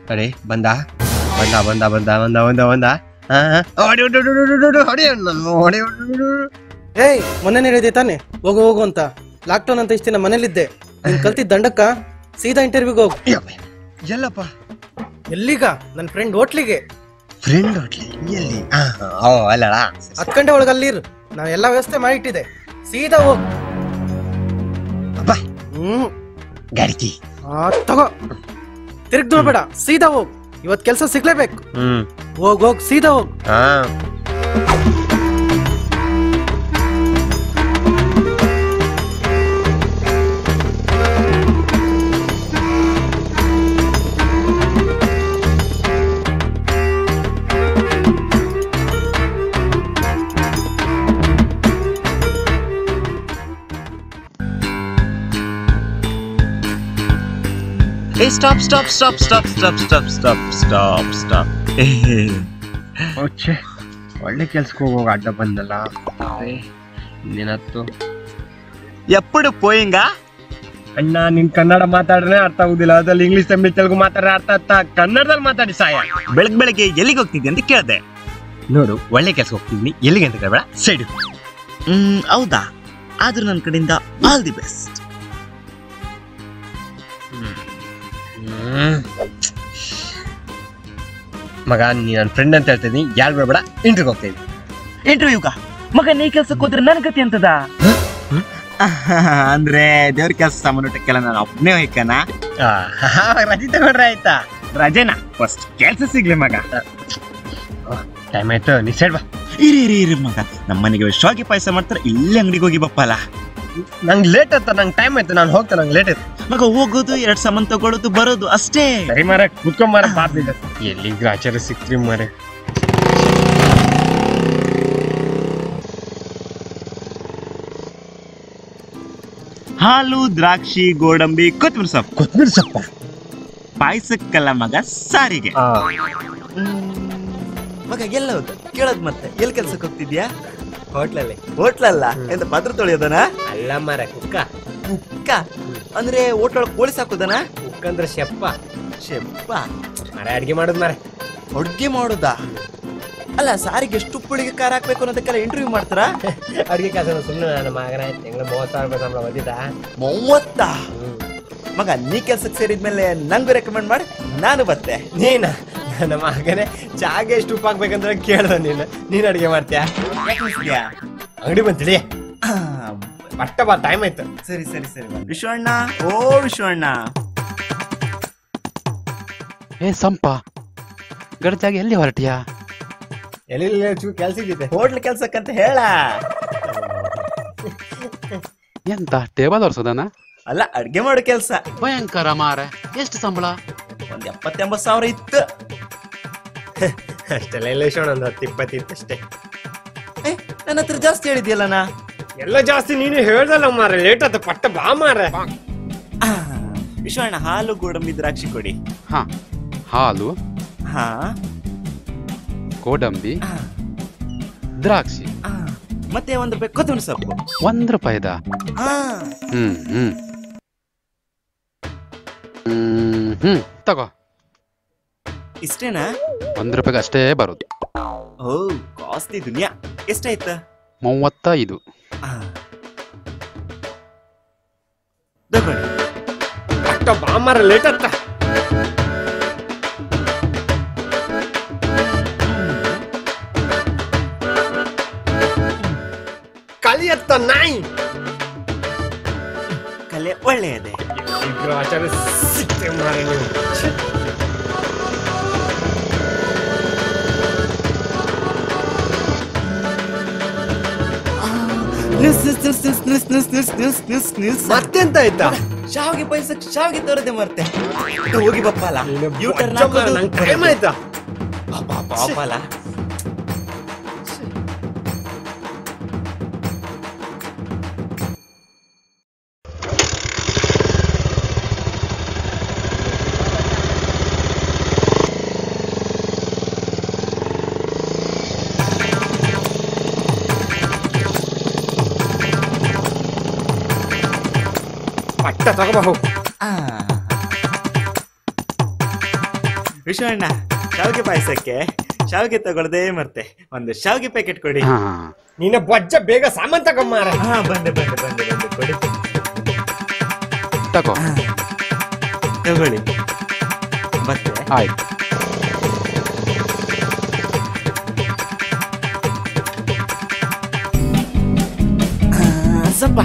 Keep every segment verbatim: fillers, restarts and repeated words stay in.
अरे बंदा बंदा बंदा बंदा बंदा बंदा बंदा ಏಯ್ ಮೊನ್ನೆ ಹೇಳಿದೆ ತಾನೆ ಹೋಗು ಹೋಗು ಅಂತ. ಲಾಕ್ಡೌನ್ ಅಂತ ಇಷ್ಟ ದಿನ ಮನೇಲಿದ್ದೆ. ನೀನ್ ಕಲ್ತಿದ್ದ ದಂಡಕ್ಕ ಸೀದಾ ಇಂಟರ್ವ್ಯೂಗೆ ಹೋಗು. ಎಲ್ಲಪ್ಪ? ಎಲ್ಲಿಗ? ನನ್ನ ಫ್ರೆಂಡ್ ಹೋಟ್ಲಿಗೆ. ಫ್ರೆಂಡ್ ಹೋಟ್ಲಿ ಎಲ್ಲಿ? ಅಲ್ಲಡ ಹತ್ತು ಗಂಟೆ ಒಳಗೆ ಅಲ್ಲಿರು. ನಾನು ಎಲ್ಲಾ ವ್ಯವಸ್ಥೆ ಮಾಡಿಟ್ಟಿದೆ. ಸೀದಾ ಹೋಗು. ಹ್ಮ್ ಗಾಡಿ ತಗೋ. ತಿರುಗ್ ನೋಡ್ಬೇಡ, ಸೀದಾ ಹೋಗು. ಇವತ್ ಕೆಲಸ ಸಿಗ್ಲೇಬೇಕು. ಹ್ಮ್ ಹೋಗ್ ಹೋಗ್ ಸೀದಾ ಹೋಗ್. ಹಾ Hey, stop, stop, stop, stop, stop, stop, stop, stop, stop. ಓಚೆ ಒಳ್ಳೆ ಕೆಲ್ಸಕ್ಕೆ ಹೋಗುವಾಗ ಅಡ್ಡ ಬಂದಲ್ಲ. ನಿನ್ನತ್ತು ಎప్పుడు ಪೋಯಿಂಗ ಅಣ್ಣ. ನಿನ್ ಕನ್ನಡ ಮಾತಾಡ್ರೆ ಅರ್ಥ ಆಗುದಿಲ್ಲ, ಅದ್ರಲ್ಲಿ ಇಂಗ್ಲಿಷ್ ತಮಿಳ್ ತೆಲುಗು ಮಾತಾಡ್ರೆ ಅರ್ಥ ಅರ್ಥ ಕನ್ನಡದಲ್ಲಿ ಮಾತಾಡಿ ಸಾಯ. ಬೆಳಗ್ಗೆ ಬೆಳಗ್ಗೆ ಎಲ್ಲಿಗೆ ಹೋಗ್ತಿದ್ದೆ ಅಂತ ಕೇಳ್ದೆ. ನೋಡು ಒಳ್ಳೆ ಕೆಲ್ಸ ಹೋಗ್ತಿದ್ನಿ, ಎಲ್ಲಿಗೆ ಅಂತ ಕೇಳಬೇಡ, ಸೈಡ್. ಹ್ಮ್ ಹೌದಾ? ಆದ್ರೂ ನನ್ನ ಕಡೆಯಿಂದ ಆಲ್ ದಿ ಬೆಸ್ಟ್. ಮಗ ನೀ ನನ್ನ ಫ್ರೆಂಡ್ ಅಂತ ಹೇಳ್ತಿದ್ನಿ, ಯಾರು ಬೇಡ, ಇಂಟರ್ವ್ಯೂ ಹೋಗ್ತಾ ಇದ್ವಿ. ಇಂಟರ್ವ್ಯೂಗ ಮಗ ನೀ ಕೆಲ್ಸಕ್ಕೆ ಹೋದ್ರೆ ನನ್ ಗತಿ ಅಂತದ? ಅಂದ್ರೆ ದೇವ್ರ ಕೆಲಸ ಸಾಮಾನ್ಯಕ್ಕೆಲ್ಲ ನಾನು ಒಬ್ಬನೇ ಹೋಯ್ಕನ. ರಜೆ ತಗೊಂಡ್ರೆ ಆಯ್ತಾ? ರಜೆನಾ? ಫಸ್ಟ್ ಕೆಲ್ಸ ಸಿಗ್ಲಿ ಮಗ. ಟೈಮ್ ಆಯ್ತು, ನೀ ಸೈಡ್ ಬಾ. ಇರಿ ಇರಿ ಇರಿ ಮಗ, ನಮ್ಮ ಮನೆಗೆ ಶಾವಿಗೆ ಪಾಯಸ ಮಾಡ್ತಾರೆ, ಇಲ್ಲಿ ಅಂಗಡಿಗೆ ಹೋಗಿ ಬಪ್ಪಲ್ಲ. ನಂಗೆ ಲೇಟ್ ಆಯ್ತಾ, ನಂಗೆ ಟೈಮ್ ಆಯ್ತು, ನಾನು ಹೋಗ್ತೇನೆ, ನಂಗೆ ಲೇಟ್ ಆಯ್ತು. ಮಗ ಹೋಗೋದು, ಎರಡ್ ಸಾಮಾನ್ ತಗೊಳ್ಳೋದು, ಬರೋದು ಅಷ್ಟೇ. ಸರಿ ಮಾರ, ಕುತ್ಕೊಂಡ್ ಮಾರ, ಬಾರ್ದಿದ್ದ ಎಲ್ಲಿಗೆ ಆಚಾರ ಸಿಕ್ತ್ರಿ ಮಾರೆ. ಹಾಲು, ದ್ರಾಕ್ಷಿ, ಗೋಡಂಬಿ, ಕೊತ್ತಂಬರಿ ಸೊಪ್ಪು. ಕೊತ್ತಂಬರಿ ಸೊಪ್ಪ ಪಾಯಸಕ್ಕಲ್ಲ ಮಗ, ಸಾರಿಗೆ. ಮಗ ಎಲ್ಲ ಹೋದ ಕೇಳೋದ್ ಮತ್ತೆ ಎಲ್ಲಿ ಕೆಲ್ಸಕ್ಕೆ ಹೋಗ್ತಿದ್ಯಾ? ಹೋಟ್ಲಲ್ಲಿ. ಹೋಟ್ಲಲ್ಲ ಎಂತ ಪತ್ರ ತೊಳೆಯೋದನ? ಅಲ್ಲ ಮಾರ, ಕುಕ್ಕ. ಕುಕ್ಕ ಅಂದ್ರೆ ಹೋಟ್ಲೊಳಗೆ ಕೋಳಿ ಸಾಕೋದನ? ಕುಕ್ಕ ಅಂದ್ರೆ ಶೆಪ್ಪ. ಶೆಪ್ಪ ಮಾರ ಅಡ್ಗೆ ಮಾಡೋದ್ ಮಾರ. ಅಡ್ಗೆ ಮಾಡೋದಾ? ಅಲ್ಲ, ಸಾರಿಗೆ ಎಷ್ಟು ಪುಳಿಗೆ ಖಾರ ಹಾಕ್ಬೇಕು ಅನ್ನೋದಕ್ಕೆಲ್ಲ ಇಂಟರ್ವ್ಯೂ ಮಾಡ್ತಾರ? ಅಡ್ಗೆ ಕೆಲಸ ಸುಮ್ಮನೆ ನನ್ನ ಮಗನ ತಿಂಗಳ ಮೂವತ್ತು ಸಾವಿರ ರೂಪಾಯಿ ಸಂಬಳ ಬಂದಿದ್ದ. ಮೂವತ್ತ? ಮಗ ನೀ ಕೆಲ್ಸಕ್ಕೆ ಸೇರಿದ್ಮೇಲೆ ನಂಗೂ ರೆಕಮೆಂಡ್ ಮಾಡಿ, ನಾನು ಬತ್ತೆ. ನೀನ ನನ್ನ ಮಗನೇ ಚಾಗೆ ಎಷ್ಟು ಉಪ್ಪು ಹಾಕ್ಬೇಕಂದ್ರೆ ಕೇಳ್ದ ನೀನು. ನೀನ್ ಅಡ್ಗೆ ಮಾಡ್ತೀಯಾ? ಅಂಗಡಿ ಬಂತಿಳಿ ಬಟ್ಟ ಬಾ, ಟೈಮ್ ಆಯ್ತು. ಸರಿ ಸರಿ ಸರಿ. ವಿಶ್ವಣ್ಣ, ಓ ವಿಶ್ವಣ್ಣ. ಏ ಸಂಪ, ಗಡಚಾಗಿ ಎಲ್ಲಿ ಹೊರಟಿಯಾ? ಎಲ್ಲಿ ಕೆಲ್ಸ ಇದ್ದಿದೆ, ಹೋಟ್ಲ್ ಕೆಲ್ಸಕ್ಕಂತ ಹೇಳ. ಎಂತ ಟೇಬಲ್ ಒರ್ಸೋದನ? ಅಲ್ಲ, ಅಡ್ಗೆ ಮಾಡೋ ಕೆಲ್ಸ. ಭಯಂಕರ ಮಾರ. ಎಷ್ಟು ಸಂಬಳ? ಒಂದ್ ಎಪ್ಪತ್ತೆಂಬತ್ ಸಾವಿರ ಇತ್ತು. ಅಷ್ಟೆಲ್ಲ ಇಲ್ಲ ವಿಶ್ವಣ್ಣ, ಒಂದು ಹತ್ತು ಇಪ್ಪತ್ತಿತ್ತು ಅಷ್ಟೇ. ನನ್ನ ಹತ್ರ ಜಾಸ್ತಿ ಹೇಳಿದ್ಯಲ್ಲ ನಾ? ಎಲ್ಲ ಜಾಸ್ತಿ ನೀನು ಹೇಳ್ದಲ್ಲ ಮಾರ, ಲೇಟ್ ಆತ, ಪಟ್ಟ ಬಾ ಮಾರ. ವಿಶ್ವಣ್ಣ, ಹಾಲು, ಗೋಡಂಬಿ, ದ್ರಾಕ್ಷಿ ಕೊಡಿ. ಹಾ, ಹಾಲು, ಹಾ, ಗೋಡಂಬಿ, ದ್ರಾಕ್ಷಿ, ಮತ್ತೆ ಒಂದ್ ರೂಪಾಯಿ ಕೊತ್ತಂಬರಿ ಸೊಪ್ಪು. ಒಂದ್ ರೂಪಾಯಿದ? ಹ್ಮ್ ಹ್ಮ್ ಹ್ಮ್ ಹ್ಮ್ ತಗೋ. ಇಷ್ಟೇನಾ? ಒಂದ್ ರೂಪಾಯಿಗೆ ಅಷ್ಟೇ ಬರೋದು. ಓ, ಕಾಸ್ಟ್ಲಿ ದುನಿಯಾ. ಎಷ್ಟಾಯ್ತ? ಮೂವತ್ತೈದು. ತಗೊಳ್ಳಿ. ಪಟ್ಟ ಬಾ ಮಾರ, ಲೇಟ್ ಆತ. ಕಲಿಯತ್ತ ನಾಯಿ. ಕಲೆ ಒಳ್ಳೆಯದೆ. ಆಚಾರ ಸಿಕ್ತೆ ಮಾರ ನೀವು. ಮತ್ತೆಂತ ಆಯ್ತಾ? ಶಾವಿಗೆ ಪಾಯಸಕ್ಕೆ ಶಾವಿಗೆ ತೋರದೆ ಮರ್ತೆ. ಹೋಗಿ ಬಪ್ಪಲ್ಲ. ಟೈಮ್ ಆಯ್ತಾ? ಪಾಪಲ್ಲ. ಪಟ್ಟ ತಗೋಬಹುದು. ವಿಶ್ವಣ್ಣ ಶಾವಿಗೆ ಪಾಯಸಕ್ಕೆ ಶಾವಿಗೆ ತಗೊಳ್ದೆ ಮರ್ತೆ ಒಂದು ಶಾವಿಗೆ ಪ್ಯಾಕೆಟ್ ಕೊಡಿ. ಹಾ ನಿನ್ನ ಬೊಜ್ಜ ಬೇಗ ಸಾಮಾನ್ ತಗೊಂಬಾರ. ಹಾ ಬಂದೆ ಬಂದೆ ಬಂದೆ ಬಂದೆ ಕೊಡಿ ತಗೋ. ತಗೊಳ್ಳಿ ಮತ್ತೆ. ಆಯ್ತು. ಸ್ವಲ್ಪ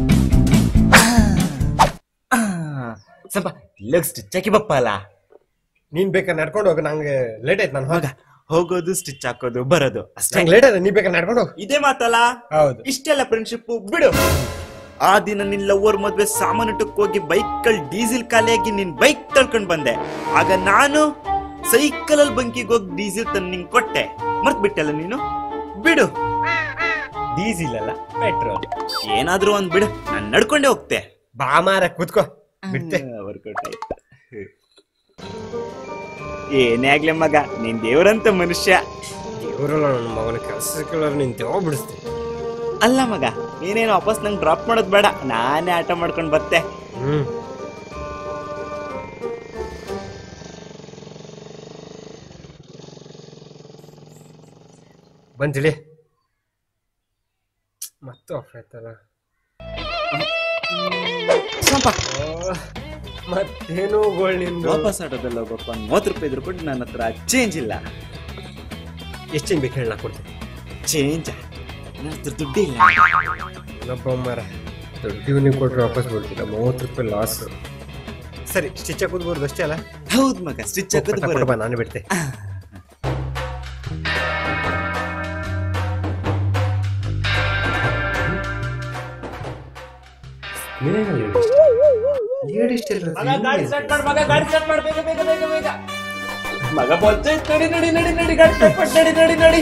ಸ್ವಲ್ಪ ಲಗ್ ಸ್ಟಿಚ್ ಹಾಕಿ ಬಪ್ಪ ಅಲ್ಲ. ನೀನ್ ಬೇಕಾದ್ರೆ ನಡ್ಕೊಂಡು ಹೋಗ, ನಂಗೆ ಲೇಟ್ ಆಯ್ತು. ನಾನು ಹೋಗ ಹೋಗೋದು ಸ್ಟಿಚ್ ಹಾಕೋದು ಬರೋದು ಅಷ್ಟೇ. ನಂಗೆ ಲೇಟ್ ಆಯ್ತು, ನೀ ಬೇಕಾದ್ರೆ ನಡ್ಕೊಂಡು ಹೋಗು. ಇದೇ ಮಾತಲ್ಲ. ಹೌದು. ಇಷ್ಟೆಲ್ಲ ಫ್ರೆಂಡ್ಶಿಪ್ ಬಿಡು. ಆ ದಿನ ನಿನ್ ಲವರ್ ಮದ್ವೆ ಸಾಮಾನುಟಕ್ಕೆ ಹೋಗಿ ಬೈಕಲ್ ಡೀಸೆಲ್ ಖಾಲಿಯಾಗಿ ನಿನ್ ಬೈಕ್ ತಳ್ಕೊಂಡ್ ಬಂದೆ. ಆಗ ನಾನು ಸೈಕಲ್ ಅಲ್ಲಿ ಬಂಕಿಗೆ ಹೋಗಿ ಡೀಸೆಲ್ ತಂದು ನಿಂಗೆ ಕೊಟ್ಟೆ. ಮರ್ತ್ ಬಿಟ್ಟಲ್ಲ ನೀನು. ಬಿಡು. ಡೀಸೆಲ್ ಅಲ್ಲ ಪೆಟ್ರೋಲ್. ಏನಾದ್ರೂ ಒಂದ್ ಬಿಡು, ನಾನ್ ನಡ್ಕೊಂಡೆ ಹೋಗ್ತೆ. ಬಾ ಮಾರ ಕೂತ್ಕೋ. ಬಿಡ್ತೆ. ವರ್ಕೌಟ್ ಆಯ್ತು. ಏನೇ ಆಗ್ಲಿ ಮಗ, ನೀನ್ ದೇವರಂತ ಮನುಷ್ಯ. ದೇವರಲ್ಲ ನನ್ನ ಮಗನ ಕೆಲಸ ನಿಂತೆ ಬಿಡಿಸ್ತೆ. ಅಲ್ಲ ಮಗ, ನೀನೇನು ವಾಪಸ್ ನಂಗೆ ಡ್ರಾಪ್ ಮಾಡೋದ್ ಬೇಡ, ನಾನೇ ಆಟ ಮಾಡ್ಕೊಂಡ್ ಬರ್ತೆ. ಹ್ಮ್ ಬಂತಿಳಿ ಮತ್ತೆ ಆಫ್ ಆಯ್ತಲ್ಲ. ಮತ್ತೇನು ಗೋಳ್ ನಿಂದು. ವಾಪಸ್ ಆಟೋದಲ್ಲಿ ಹೋಗಪ್ಪ. ಮೂವತ್ತು ರೂಪಾಯಿ ಇದ್ರು ಕೊಟ್ಟು ನನ್ನ ಹತ್ರ ಚೇಂಜ್ ಇಲ್ಲ. ಎಷ್ಟು ಚೇಂಜ್ ಬೇಕು ಹೇಳಿ ನಾ ಕೊಡ್ತೀನಿ. ಚೇಂಜ್ ನನ್ನ ಹತ್ರ ದುಡ್ಡು ಇಲ್ಲ. ಏನಪ್ಪ ಮಾರ, ದುಡ್ಡು ನೀವು ಕೊಟ್ರೆ ವಾಪಸ್ ಕೊಡ್ತೀನಿ. ಮೂವತ್ತು ರೂಪಾಯಿ ಲಾಸ್. ಸರಿ, ಸ್ಟಿಚ್ ಹಾಕೋದು ಬರೋದು ಅಷ್ಟೇ ಅಲ್ಲ? ಹೌದು ಮಗ, ಸ್ಟಿಚ್ ಹಾಕೋದು ಬರೋದು. ನಾನು ಬಿಡ್ತೆ. ಮಗ ಬೊಜ್ಜ ನಡಿ ನಡಿ ನಡಿ ನಡಿ ಗಾಡಿ ಸ್ಟಾರ್ಟ್ ಮಾಡಿ ನಡಿ ನಡಿ ನಡಿ.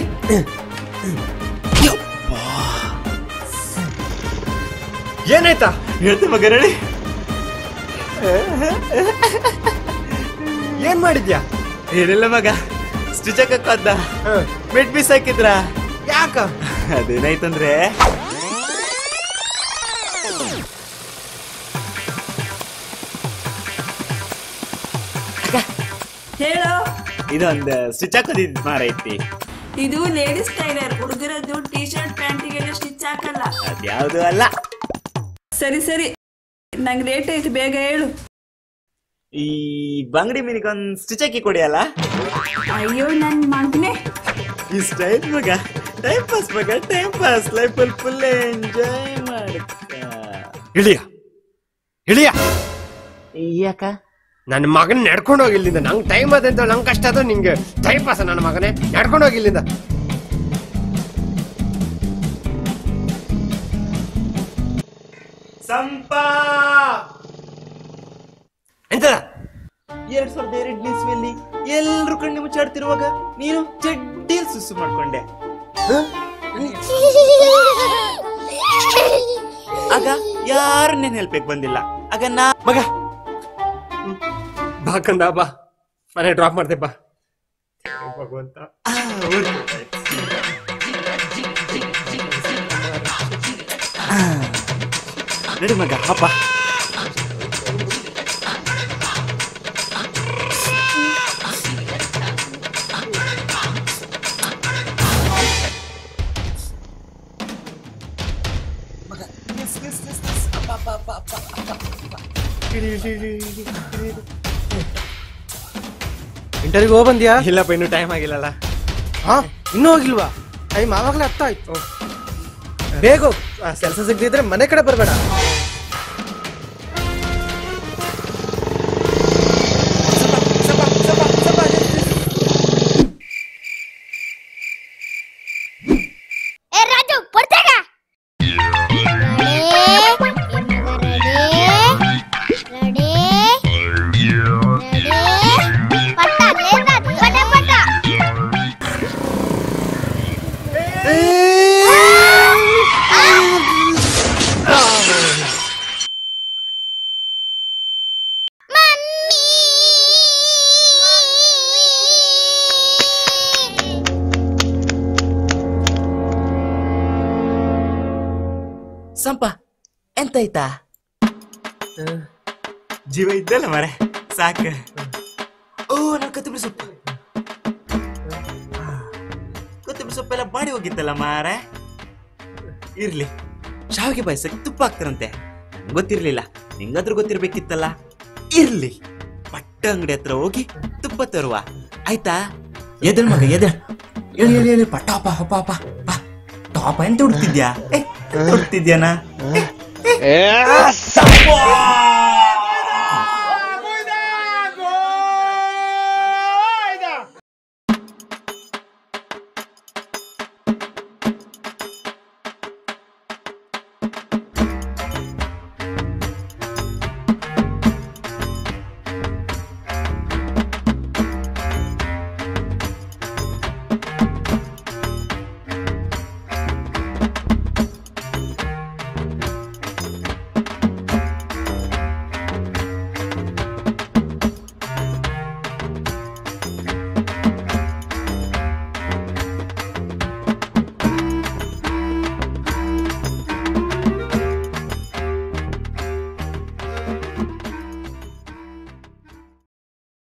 ಏನಾಯ್ತಾ? ಹೇಳ್ತೆ ಮಗ ನಡಿ. ಏನ್ ಮಾಡಿದ್ಯಾ? ಏನಿಲ್ಲ ಮಗ, ಸ್ಟಿಚ್ ಹಾಕಕ್ಕ ಮೆಟ್ ಪೀಸ್ ಹಾಕಿದ್ರ. ಯಾಕ? ಅದೇನಾಯ್ತಂದ್ರೆ ಹೇಳೋ. ಇದೊಂದು ಸ್ಟಿಚ್ ಹಾಕೋದಿದ್ ಮಾರೈತಿ. ಇದು ಲೇಡೀಸ್ ಟೈಲರ್. ಹುಡುಗರದ್ದು ಟೀ ಶರ್ಟ್ ಪ್ಯಾಂಟಿಗೆಲ್ಲ ಸ್ಟಿಚ್ ಹಾಕಲ್ಲ. ಅದ್ಯಾವುದು ಅಲ್ಲ. ಸರಿ ಸರಿ, ನಂಗೆ ಲೇಟ್ ಆಯ್ತು, ಬೇಗ ಹೇಳು. ಈ ಬಂಗಡಿ ಮೀನಿಗೆ ಒಂದ್ ಸ್ಟಿಚ್ ಹಾಕಿ ಕೊಡಿ ಅಲ್ಲ. ಅಯ್ಯೋ ನನ್ ಮಗನೆ, ಈ ಸ್ಟೈಲ್ ಮಗ ಟೈಮ್ ಪಾಸ್ ಮಗ, ಟೈಮ್ ಪಾಸ್. ಲೈಫ್ ಅಲ್ಲಿ ಫುಲ್ ಎಂಜಾಯ್ ಮಾಡಕ್ಕ. ಇಳಿಯ ಇಳಿಯ. ಯಾಕ? ನನ್ನ ಮಗನ ನಡ್ಕೊಂಡು ಹೋಗಿ ಇಲ್ಲಿಂದ. ನಂಗೆ ಟೈಮ್ ಅದ ಅಂತ ನಂಗೆ ಕಷ್ಟ ಅದು, ನಿಂಗೆ ಟೈಮ್ ಪಾಸ. ನನ್ನ ಮಗನೇ ನಡ್ಕೊಂಡು ಹೋಗಿ ಇಲ್ಲಿಂದ. ಸಂಪಾ ಎಂತದ? ಎರಡ್ ಸಾವಿರದ ಎರಡನೇ ಇಸ್ವಿಯಲ್ಲಿ ಎಲ್ರು ಕಣ್ಣು ಮುಚ್ಚಾಡ್ತಿರುವಾಗ ನೀನು ಚಡ್ಡಿಲ್ ಸುಸ್ಸು ಮಾಡ್ಕೊಂಡೆ. ಆಗ ಯಾರು ನೆನ್ ಹೆಲ್ಪಿಗೆ ಬಂದಿಲ್ಲ. ಆಗ ನಾ ಮಗ ಬಾ ಕಂದ, ಬಾ ಮನೆ ಡ್ರಾಪ್ ಮಾಡ್ತೆ ಬಾ. ಭಗವಂತ. ನಡಿ ಮಗ, ಹಬ್ಬ. ಇಂಟರ್ವ್ಯೂಗೆ ಹೋಗಿ ಬಂದ್ಯಾ? ಇಲ್ಲಪ್ಪ, ಇನ್ನೂ ಟೈಮ್ ಆಗಿಲ್ಲಲ್ಲ. ಹಾ, ಇನ್ನೂ ಹೋಗಿಲ್ವಾ? ಟೈಮ್ ಆವಾಗಲೇ ಹತ್ತ ಆಯ್ತು. ಬೇಗ ಕೆಲಸ ಸಿಗದಿದ್ರೆ ಮನೆ ಕಡೆ ಬರಬೇಡ. ಸಂಪ ಎಂತಾಯ್ತಾ? ಜೀವ ಇದ್ದಲ್ಲ ಮರೆ, ಸಾಕ. ಓ ನನ್ನ ಕೊತ್ತಂಬರಿ ಸೊಪ್ಪು ಕೊತ್ತಂಬರಿ ಸೊಪ್ಪೆಲ್ಲ ಬಾಡಿ ಹೋಗಿತ್ತಲ್ಲ ಮಾರೆ. ಇರ್ಲಿ, ಶಾವಿಗೆ ಪಾಯಸಕ್ಕೆ ತುಪ್ಪ ಹಾಕ್ತಾರಂತೆ, ಗೊತ್ತಿರ್ಲಿಲ್ಲ. ನಿಂಗಾದ್ರೂ ಗೊತ್ತಿರ್ಬೇಕಿತ್ತಲ್ಲ. ಇರ್ಲಿ, ಪಟ್ಟ ಅಂಗಡಿ ಹತ್ರ ಹೋಗಿ ತುಪ್ಪ ತರುವ, ಆಯ್ತಾ? ಎದಳ್ ಮಗ ಎದಳ್, ಹೇಳಿ ಹೇಳಿ ಹೇಳಿ ಟಾಪ ಹಪ್ಪ ಹಪ್ಪ ಬಾ. ಟಾಪ ಎಂತ ಹುಡ್ತಿದ್ಯಾ? ಹುಡ್ತಿದ್ಯಾನಾ?